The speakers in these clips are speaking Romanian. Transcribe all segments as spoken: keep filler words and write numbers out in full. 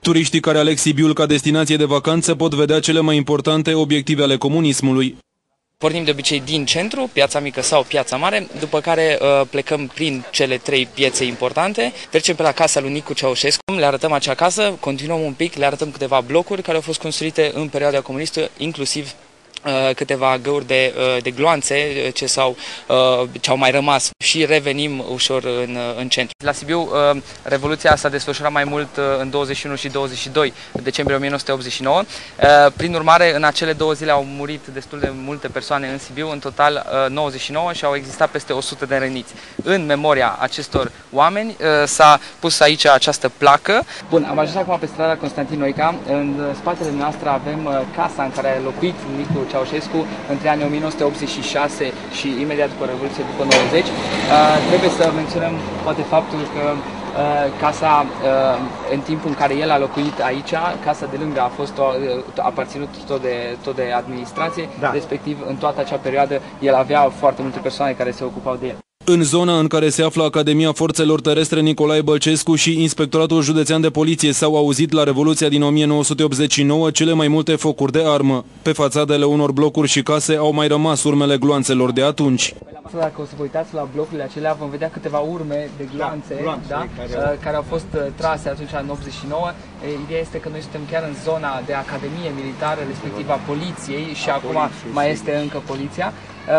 Turiștii care aleg Sibiul ca destinație de vacanță pot vedea cele mai importante obiective ale comunismului. Pornim de obicei din centru, Piața Mică sau Piața Mare, după care uh, plecăm prin cele trei piețe importante, trecem pe la casa lui Nicu Ceaușescu, le arătăm acea casă, continuăm un pic, le arătăm câteva blocuri care au fost construite în perioada comunistă, inclusiv uh, câteva găuri de, uh, de gloanțe ce, s-au, uh, ce au mai rămas și revenim ușor în, în centru. La Sibiu, uh, Revoluția s-a desfășurat mai mult uh, în douăzeci și unu și douăzeci și doi decembrie o mie nouă sute optzeci și nouă. Uh, prin urmare, în acele două zile au murit destul de multe persoane în Sibiu, în total uh, nouăzeci și nouă, și au existat peste o sută de răniți. În memoria acestor oameni uh, s-a pus aici această placă. Bun, am ajuns acum pe strada Constantin Noica. În spatele noastre avem uh, casa în care a locuit Nicu Ceaușescu între anii o mie nouă sute optzeci și șase și imediat după Revoluție, după nouăzeci. Uh, trebuie să menționăm poate faptul că uh, casa, uh, în timpul în care el a locuit aici, casa de lângă a fost o, a aparținut tot de, tot de administrație, da. Respectiv în toată acea perioadă el avea foarte multe persoane care se ocupau de el. În zona în care se află Academia Forțelor Terestre Nicolae Bălcescu și Inspectoratul Județean de Poliție s-au auzit la Revoluția din o mie nouă sute optzeci și nouă cele mai multe focuri de armă. Pe fațadele unor blocuri și case au mai rămas urmele gloanțelor de atunci. Dacă o să vă uitați la blocurile acelea, vom vedea câteva urme de gloanțe, da, gloanțe da, care, care au fost trase atunci în optzeci și nouă. Ideea este că noi suntem chiar în zona de Academie Militară, respectiv a Poliției, și a acum poliție, mai este încă Poliția.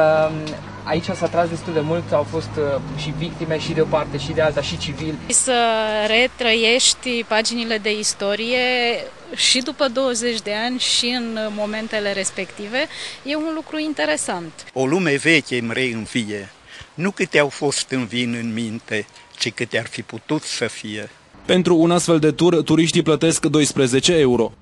Aici s-a tras destul de mult, au fost și victime și de o parte și de alta, și civili. Să retrăiești paginile de istorie și după douăzeci de ani și în momentele respective e un lucru interesant. O lume veche îmi reînvie, nu câte au fost îmi vin în minte, ci câte ar fi putut să fie. Pentru un astfel de tur, turiștii plătesc doisprezece euro.